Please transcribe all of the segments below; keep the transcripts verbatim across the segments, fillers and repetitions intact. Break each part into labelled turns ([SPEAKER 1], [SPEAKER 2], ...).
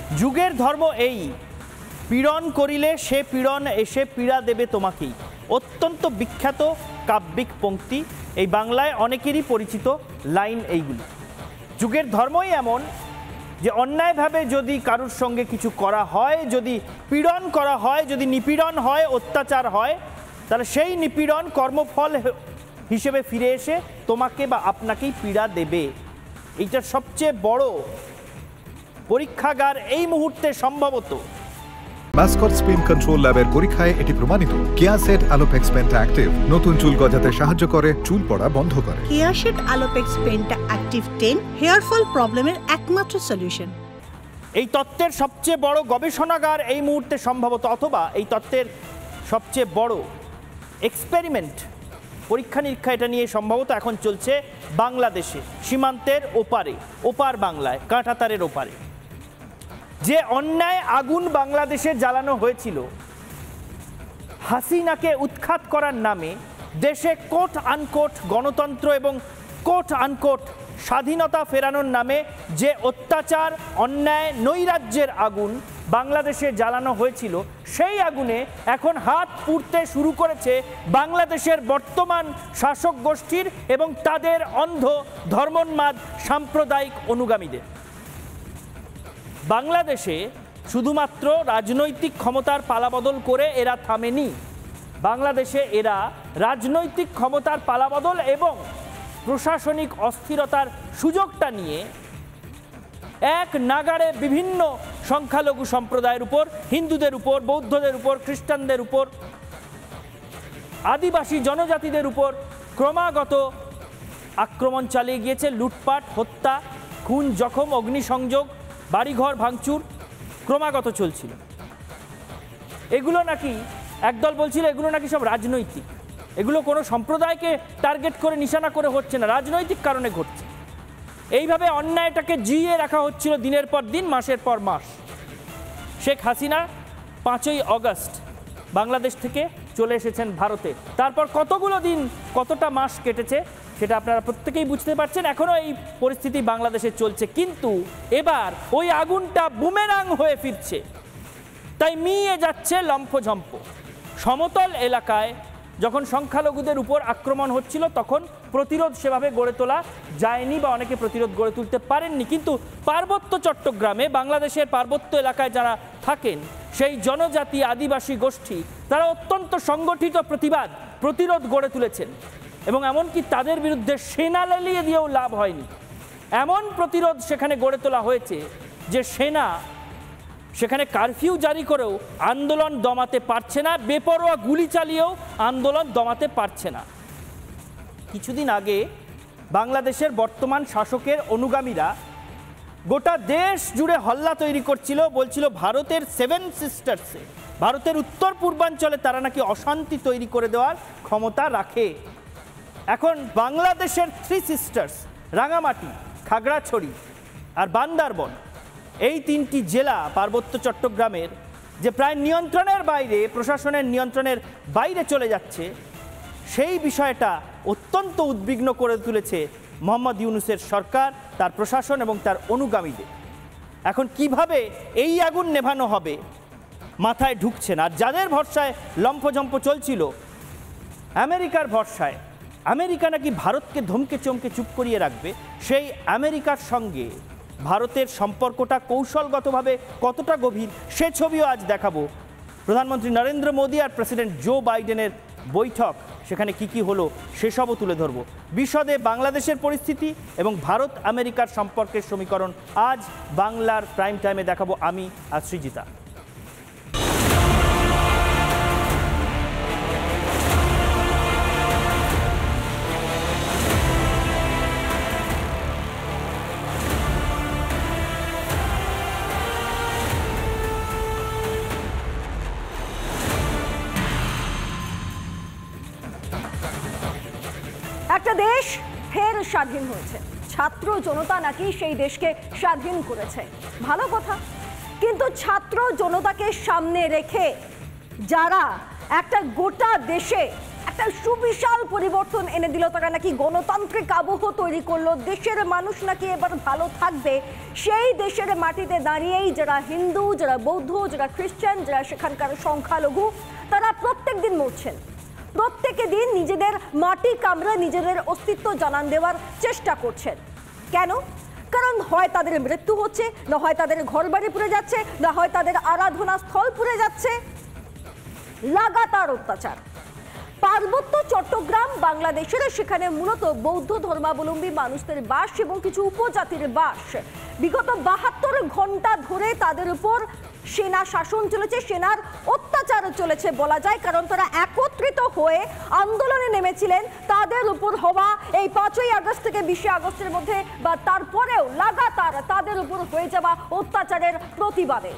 [SPEAKER 1] যুগের ধর্ম এই, পীড়ন করিলে সে পীড়ন এসে পীড়া দেবে তোমাকেই। অত্যন্ত বিখ্যাত কাব্যিক পংক্তি, এই বাংলায় অনেকেরই পরিচিত লাইন এইগুলি। যুগের ধর্মই এমন যে অন্যায়ভাবে যদি কারুর সঙ্গে কিছু করা হয়, যদি পীড়ন করা হয়, যদি নিপীড়ন হয়, অত্যাচার হয়, তাহলে সেই নিপীড়ন কর্মফল হিসেবে ফিরে এসে তোমাকে বা আপনাকেই পীড়া দেবে। এইটার সবচেয়ে বড় পরীক্ষাগার এই মুহূর্তে সম্ভবত
[SPEAKER 2] মাসকট স্পিন কন্ট্রোল ল্যাবের পরীক্ষায় এটি প্রমাণিত। কেয়াসেট আলোপেক্স পেন্টা অ্যাক্টিভ নতুন চুল গজাতে সাহায্য করে, চুল পড়া বন্ধ করে।
[SPEAKER 3] Keya Seth Alopex penta active ten hair fall প্রবলেমের একমাত্র সলিউশন।
[SPEAKER 1] এই তত্ত্বের সবচেয়ে বড় গবেষণাগার এই মুহূর্তে সম্ভবত, অথবা এই তত্ত্বের সবচেয়ে বড় এক্সপেরিমেন্ট, পরীক্ষা নিরীক্ষা এটা নিয়ে সম্ভবত এখন চলছে বাংলাদেশে, সীমান্তের ওপারে, ওপার বাংলায়, কাঁটাতারের ওপারে। যে অন্যায় আগুন বাংলাদেশে জ্বালানো হয়েছিল হাসিনাকে উৎখাত করার নামে, দেশে কোট আনকোট গণতন্ত্র এবং কোট আনকোট স্বাধীনতা ফেরানোর নামে যে অত্যাচার, অন্যায়, নৈরাজ্যের আগুন বাংলাদেশে জ্বালানো হয়েছিল, সেই আগুনে এখন হাত পুড়তে শুরু করেছে বাংলাদেশের বর্তমান শাসক গোষ্ঠীর এবং তাদের অন্ধ ধর্মোন্মাদ সাম্প্রদায়িক অনুগামীদের। বাংলাদেশে শুধুমাত্র রাজনৈতিক ক্ষমতার পালাবদল করে এরা থামেনি, বাংলাদেশে এরা রাজনৈতিক ক্ষমতার পালাবদল এবং প্রশাসনিক অস্থিরতার সুযোগটা নিয়ে এক নাগাড়ে বিভিন্ন সংখ্যালঘু সম্প্রদায়ের উপর, হিন্দুদের উপর, বৌদ্ধদের উপর, খ্রিস্টানদের উপর, আদিবাসী জনজাতিদের উপর ক্রমাগত আক্রমণ চালিয়ে গিয়েছে। লুটপাট, হত্যা, খুন, জখম, অগ্নিসংযোগ, বাড়িঘর ভাঙচুর ক্রমাগত চলছিল। এগুলো নাকি একদল বলছিল এগুলো নাকি সব রাজনৈতিক, এগুলো কোনো সম্প্রদায়কে টার্গেট করে নিশানা করে হচ্ছে না, রাজনৈতিক কারণে ঘটছে। এইভাবে অন্যায়টাকে জিইয়ে রাখা হচ্ছিল দিনের পর দিন, মাসের পর মাস। শেখ হাসিনা পাঁচই অগস্ট বাংলাদেশ থেকে চলে এসেছেন ভারতে। তারপর কতগুলো দিন, কতটা মাস কেটেছে সেটা আপনারা প্রত্যেকেই বুঝতে পারছেন। এখনও এই পরিস্থিতি বাংলাদেশে চলছে, কিন্তু এবার ওই আগুনটা বুমেরাং হয়ে ফিরছে, তাই মিয়ে যাচ্ছে লম্ফঝম্প। সমতল এলাকায় যখন সংখ্যালঘুদের উপর আক্রমণ হচ্ছিল তখন প্রতিরোধ সেভাবে গড়ে তোলা যায়নি বা অনেকে প্রতিরোধ গড়ে তুলতে পারেননি, কিন্তু পার্বত্য চট্টগ্রামে, বাংলাদেশের পার্বত্য এলাকায় যারা থাকেন সেই জনজাতি আদিবাসী গোষ্ঠী তারা অত্যন্ত সংগঠিত প্রতিবাদ, প্রতিরোধ গড়ে তুলেছেন এবং এমনকি তাদের বিরুদ্ধে সেনা লেলিয়ে দিয়েও লাভ হয়নি। এমন প্রতিরোধ সেখানে গড়ে তোলা হয়েছে যে সেনা সেখানে কারফিউ জারি করেও আন্দোলন দমাতে পারছে না, বেপরোয়া গুলি চালিয়েও আন্দোলন দমাতে পারছে না। কিছুদিন আগে বাংলাদেশের বর্তমান শাসকের অনুগামীরা গোটা দেশ জুড়ে হল্লা তৈরি করছিল, বলছিল ভারতের সেভেন সিস্টার্সে, ভারতের উত্তর পূর্বাঞ্চলে তারা নাকি অশান্তি তৈরি করে দেওয়ার ক্ষমতা রাখে। এখন বাংলাদেশের থ্রি সিস্টার্স, রাঙামাটি, খাগড়াছড়ি আর বান্দরবন, এই তিনটি জেলা পার্বত্য চট্টগ্রামের যে প্রায় নিয়ন্ত্রণের বাইরে, প্রশাসনের নিয়ন্ত্রণের বাইরে চলে যাচ্ছে, সেই বিষয়টা অত্যন্ত উদ্বিগ্ন করে তুলেছে মোহাম্মদ ইউনূসের সরকার, তার প্রশাসন এবং তার অনুগামীদের। এখন কিভাবে এই আগুন নেভানো হবে মাথায় ঢুকছে না। আর যাদের ভরসায় লম্ফঝম্প চলছিল, আমেরিকার ভরসায়, আমেরিকা নাকি ভারতকে ধমকে চমকে চুপ করিয়ে রাখবে, সেই আমেরিকার সঙ্গে ভারতের সম্পর্কটা কৌশলগতভাবে কতটা গভীর সে ছবিও আজ দেখাবো। প্রধানমন্ত্রী নরেন্দ্র মোদী আর প্রেসিডেন্ট জো বাইডেনের বৈঠক, সেখানে কি কি হলো সেসবও তুলে ধরব। বিশদে বাংলাদেশের পরিস্থিতি এবং ভারত আমেরিকার সম্পর্কের সমীকরণ আজ বাংলার প্রাইম টাইমে দেখাবো আমি আর সৃজিতা।
[SPEAKER 4] একটা দেশ ফের স্বাধীন হয়েছে, ছাত্র জনতা নাকি সেই দেশকে স্বাধীন করেছে, ভালো কথা। কিন্তু ছাত্র জনতাকে সামনে রেখে যারা একটা গোটা দেশে একটা সুবিশাল পরিবর্তন এনে দিল। তারা নাকি গণতান্ত্রিক আবহ তৈরি করলো, দেশের মানুষ নাকি এবার ভালো থাকবে। সেই দেশের মাটিতে দাঁড়িয়েই যারা হিন্দু, যারা বৌদ্ধ, যারা খ্রিস্টান, যারা সেখানকার সংখ্যালঘু, তারা প্রত্যেক দিন মরছেন। প্রত্যেকে দিন নিজেদের মাটি কামড়ে নিজেদের অস্তিত্ব জানান দেওয়ার চেষ্টা করছেন। কেন? কারণ হয় তাদের মৃত্যু হচ্ছে, না হয় তাদের ঘরবাড়ি পুড়ে যাচ্ছে, না হয় তাদের আরাধনা স্থল পুড়ে যাচ্ছে। লাগাতার অত্যাচার। পার্বত্য চট্টগ্রাম বাংলাদেশের, সেখানে মূলত বৌদ্ধ ধর্মাবলম্বী মানুষদের বাস এবং কিছু উপজাতির বাস। বিগত বাহাত্তর ঘন্টা ধরে তাদের উপর সেনা শাসন চলেছে, সেনার অত্যাচার চলেছে বলা যায়। কারণ তারা একত্রিত হয়ে আন্দোলনে নেমেছিলেন তাদের উপর হওয়া এই পাঁচই আগস্ট থেকে বিশে আগস্টের মধ্যে বা তারপরেও লাগাতার তাদের উপর হয়ে যাওয়া অত্যাচারের প্রতিবাদে।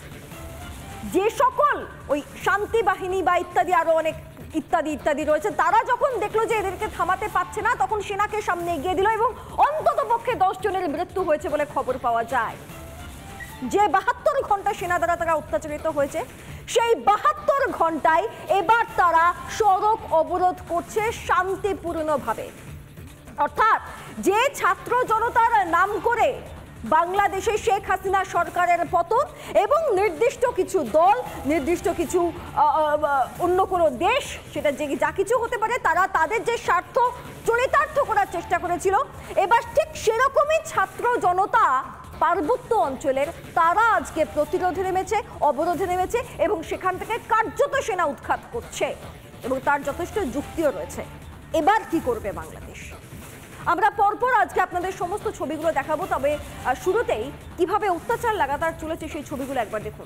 [SPEAKER 4] যে সকল ওই শান্তি বাহিনী বা ইত্যাদি আরো অনেক ইত্যাদি ইত্যাদি রয়েছে, তারা যখন দেখলো যে এদেরকে থামাতে পারছে না, তখন সেনাকে সামনে এগিয়ে দিল এবং অন্তত পক্ষে দশ জনের মৃত্যু হয়েছে বলে খবর পাওয়া যায়। যে বাহাত্তর ঘন্টা সেনা দ্বারা তারা অত্যাচারিত হয়েছে, সেই বাহাত্তর ঘন্টায় এবার তারা সড়ক অবরোধ করছে শান্তিপূর্ণভাবে। অর্থাৎ যে ছাত্র জনতার নাম করে বাংলাদেশে শেখ হাসিনা সরকারের পতন এবং নির্দিষ্ট কিছু দল, নির্দিষ্ট কিছু অন্য কোনো দেশ, সেটা যে যা কিছু হতে পারে, তারা তাদের যে স্বার্থ চরিতার্থ করার চেষ্টা করেছিল, এবার ঠিক সেরকমই ছাত্র জনতা পার্বত্য অঞ্চলের তারা আজকে প্রতিরোধে নেমেছে, অবরোধে নেমেছে এবং সেখান থেকে কার্যত সেনা উৎখাত করছে এবং তার যথেষ্ট যুক্তিও রয়েছে। এবার কি করবে বাংলাদেশ? আমরা পরপর আজকে আপনাদের সমস্ত ছবিগুলো দেখাবো, তবে শুরুতেই কিভাবে অত্যাচার লাগাতার চলেছে সেই ছবিগুলো একবার দেখুন।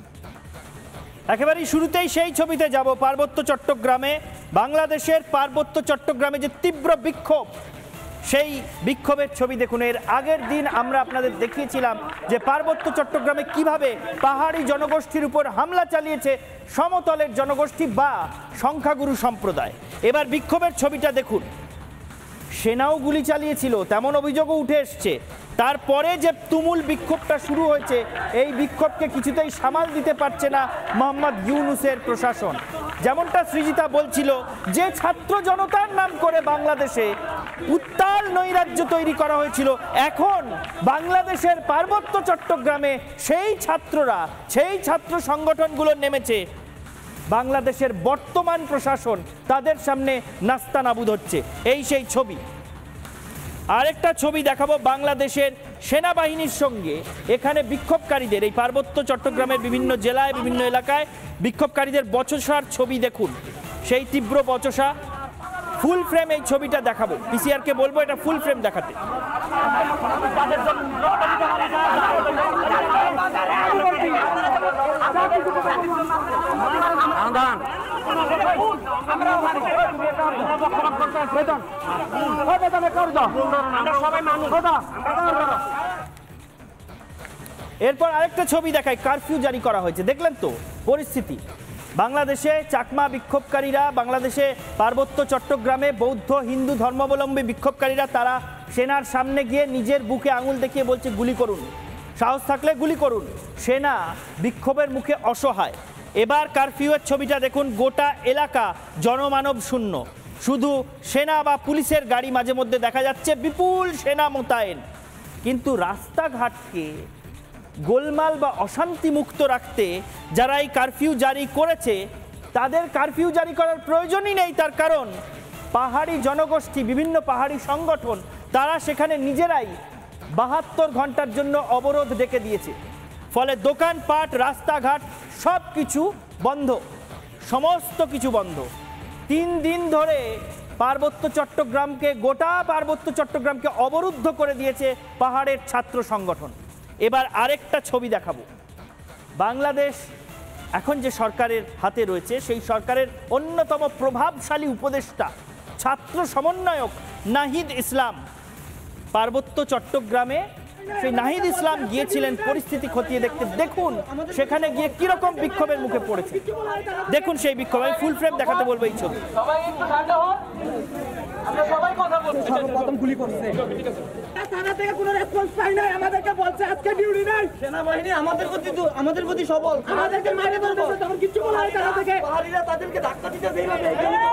[SPEAKER 1] একেবারেই শুরুতেই সেই ছবিতে যাব, পার্বত্য চট্টগ্রামে, বাংলাদেশের পার্বত্য চট্টগ্রামে যে তীব্র বিক্ষোভ, সেই বিক্ষোভের ছবি দেখুন। এর আগের দিন আমরা আপনাদের দেখিয়েছিলাম যে পার্বত্য চট্টগ্রামে কিভাবে পাহাড়ি জনগোষ্ঠীর উপর হামলা চালিয়েছে সমতলের জনগোষ্ঠী বা সংখ্যাগুরু সম্প্রদায়। এবার বিক্ষোভের ছবিটা দেখুন। সেনাও গুলি চালিয়েছিল তেমন অভিযোগও উঠে এসছে। তারপরে যে তুমুল বিক্ষোভটা শুরু হয়েছে, এই বিক্ষোভকে কিছুতেই সামাল দিতে পারছে না মোহাম্মদ ইউনূসের প্রশাসন। যেমনটা সৃজিতা বলছিল, যে ছাত্র জনতার নাম করে বাংলাদেশে উত্তাল নৈরাজ্য তৈরি করা হয়েছিল, এখন বাংলাদেশের পার্বত্য চট্টগ্রামে সেই ছাত্ররা, সেই ছাত্র সংগঠনগুলো নেমেছে। বাংলাদেশের বর্তমান প্রশাসন তাদের সামনে নাস্তানাবুদ হচ্ছে। এই সেই ছবি। আরেকটা ছবি দেখাবো বাংলাদেশের সেনাবাহিনীর সঙ্গে এখানে বিক্ষোভকারীদের, এই পার্বত্য চট্টগ্রামের বিভিন্ন জেলায়, বিভিন্ন এলাকায় বিক্ষোভকারীদের বচসার ছবি দেখুন। সেই তীব্র বচসা, ফুল ফ্রেম এই ছবিটা দেখাবো। পিসিআরকে বলবো এটা ফুল ফ্রেম দেখাতে। এরপর আরেকটা ছবি দেখায়, কারফিউ জারি করা হয়েছে। দেখলেন তো পরিস্থিতি। বাংলাদেশে চাকমা বিক্ষোভকারীরা, বাংলাদেশে পার্বত্য চট্টগ্রামে বৌদ্ধ হিন্দু ধর্মাবলম্বী বিক্ষোভকারীরা, তারা সেনার সামনে গিয়ে নিজের বুকে আঙুল দেখিয়ে বলছে গুলি করুন, সাহস থাকলে গুলি করুন। সেনা বিক্ষোভের মুখে অসহায়। এবার কারফিউয়ের ছবিটা দেখুন। গোটা এলাকা জনমানব শূন্য, শুধু সেনা বা পুলিশের গাড়ি মাঝে মধ্যে দেখা যাচ্ছে, বিপুল সেনা মোতায়েন। কিন্তু রাস্তাঘাটকে গোলমাল বা অশান্তি মুক্ত রাখতে যারা এই কারফিউ জারি করেছে, তাদের কারফিউ জারি করার প্রয়োজনই নেই। তার কারণ পাহাড়ি জনগোষ্ঠী, বিভিন্ন পাহাড়ি সংগঠন, তারা সেখানে নিজেরাই বাহাত্তর ঘন্টার জন্য অবরোধ ডেকে দিয়েছে। ফলে দোকানপাট, রাস্তাঘাট সব কিছু বন্ধ, সমস্ত কিছু বন্ধ। তিন দিন ধরে পার্বত্য চট্টগ্রামকে, গোটা পার্বত্য চট্টগ্রামকে অবরুদ্ধ করে দিয়েছে পাহাড়ের ছাত্র সংগঠন। এবার আরেকটা ছবি দেখাবো। বাংলাদেশ এখন যে সরকারের হাতে রয়েছে, সেই সরকারের অন্যতম প্রভাবশালী উপদেষ্টা, ছাত্র সমন্বয়ক নাহিদ ইসলাম পার্বত্য চট্টগ্রামে, সেই নাহিদ ইসলাম গিয়েছিলেন পরিস্থিতি খতিয়ে দেখতে। দেখুন সেখানে গিয়ে কিরকম বিক্ষোভের মুখে পড়েছে। দেখুন সেই বিক্ষোভ। আমি ফুল ফ্রেম দেখাতে বলবো এই ছবি।
[SPEAKER 5] সবাই একটু ঠান্ডা হন, আমরা সবাই কথা বলছি। সর্বপ্রথম গুলি করছে। থানা থেকে কোনো রেসপন্স পাই নাই, আমাদেরকে বলছে আজকে ডিউটি নাই। সেনাবাহিনী আমাদের প্রতি আমাদের প্রতি সবল, আমাদেরকে মাইরে ধরতেছে, তখন কিছু বলা হয় থানা থেকে। পাহাড়িরা তাদেরকে ধাক্কা দিতেছে এইভাবে।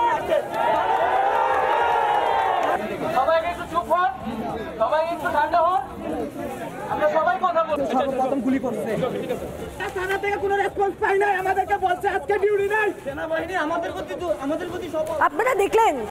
[SPEAKER 5] সবাইকে একটু চুপ হন, সবাই একটু ঠান্ডা হন, আমরা সবাই কথা বলছি। সর্বপ্রথম গুলি করছে, থানা থেকে কোনো রেসপন্স পাই নাই, আমাদেরকে বলছে আজকে ডিউটি নাই। সেনাবাহিনী আমাদের প্রতি আমাদের প্রতি সবল।
[SPEAKER 4] আপনারা দেখলেন